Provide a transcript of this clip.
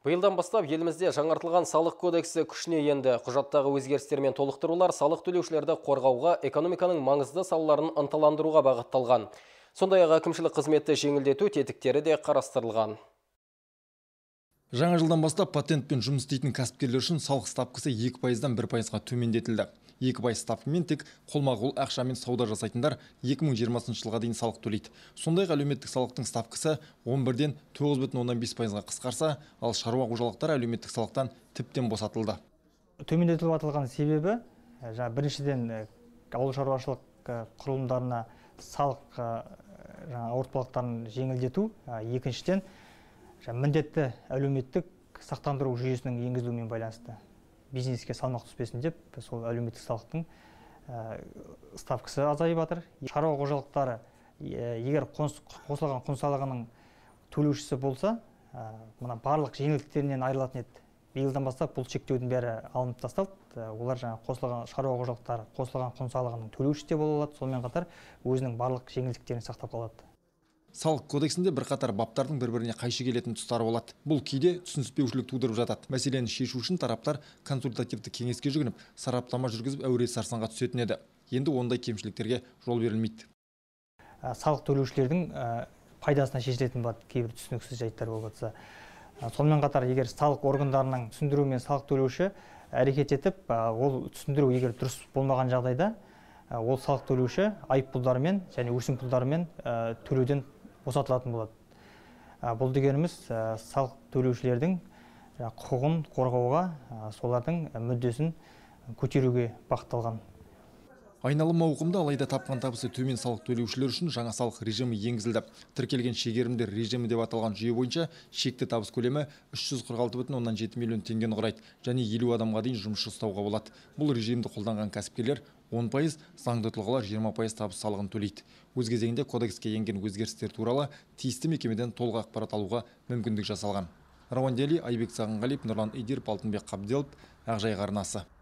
Биылдан бастап елімізде жаңартылған салық кодексі күшіне енді. Құжаттағы өзгерістер мен толықтырулар салық төлеушілерді қорғауға, экономиканың маңызды салаларын ынталандыруға бағытталған. Сондай-ақ әкімшілік қызметті жеңілдету тетіктері де қарастырылған. Жаңа жылдан бастап патентпен жұмыс істейтін кәсіпкерлер үшін салық ставкасы 2%-дан 1%-ға төмендетілді. 2% ставкамен тек қолма-қол ақшамен сауда жасайтындар 2020 жылға дейін салық төлейді. Сондай-ақ әлеуметтік салықтың ставкасы 11-ден 9,15%-ға қысқарса, ал шаруа қожалықтары әлеуметтік салықтан тіптен босатылды. Төмендетіліп атылған себебі біріншіден ауыл шаруашылық құрылымдарына салық ауыртпалықтарын жеңілдету, екіншіден міндетті әлеуметтік сақтандыру жүйесінің енгізілуімен байланысты. Бизнеске салмақ түспесін деп, сол әлеуметтік салықтың ставкасы азайып жатыр. Шаруа қожалықтары егер қосылған құн салығының төлеушісі болса, мына барлық жеңілдіктерінен айырылатын еді. Биылдан бастап бұл шектеудің бәрі алынып тасталды. Олар қосылған шаруа қожалықтары қосылған құн салығының төлеушісі де бола алады, сонымен қатар өзінің барлық жеңілдіктерін сақтап қалады. Салық кодексінде бірқатар баптардың бір-біріне қайшы келетін тұстары болады. Бұл кейде түсініспеушілік тудырып жатады. Мәселені шешу үшін тараптар консультативті кеңеске жүгініп, сараптама жүргізіп әуре сарсаңға түсетін еді. Енді ондай кемшіліктерге жол берілмейді. Салық төлеушілердің пайдасына шешілетін болады, кейбір түсініксіз жайттар болып жатса. Сонымен қатар, егер салық органдарының түсіндіруімен салық төлеуші әрекет етіп, ол түсіндіру егер дұрыс болмаған жағдайда, ол салық төлеуші айыппұлдарымен және өсімпұлдарымен төлеуден босатылатын болады. Бұл дегеніміз салық төлеушілердің құқығын қорғауға, солардың мүддесін көтеруге бағытталған. Айналым ауқымды, алайда тапқан табысы төмен салық төлеушілер үшін жаңа салық режимі енгізілді. Тіркелген шегерімдер режимі деп аталған жүйе бойынша шекті табыс көлемі 346,7 миллион теңгені құрайды және 50 адамға дейін жұмысшы ұстауға болады. Бұл режимді қолданған кәсіпкерлер 10%, заңды тұлғалар 20% табыс салығын төлейді. Өз кезегінде кодекске енген өзгерістер туралы тиісті мекемеден толық ақпарат алуға мүмкіндік жасалған. Рауан Дели, Айбек Сағынғалиев, Нұрлан Идиров, Алтынбек Қабделов, Ақжайық арнасы.